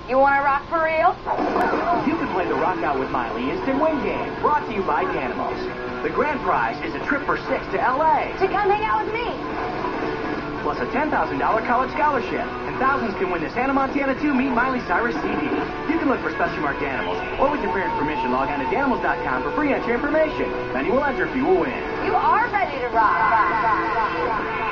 You want to rock for real? You can play the Rock Out with Miley Instant Win game, brought to you by Danimals. The grand prize is a trip for 6 to L.A. To come hang out with me. Plus a $10,000 college scholarship. And thousands can win this Hannah Montana 2 Meet Miley Cyrus CD. You can look for specially marked Danimals, or with your parents' permission, log on to Danimals.com for free entry information. Then you will enter if you will win. You are ready to rock.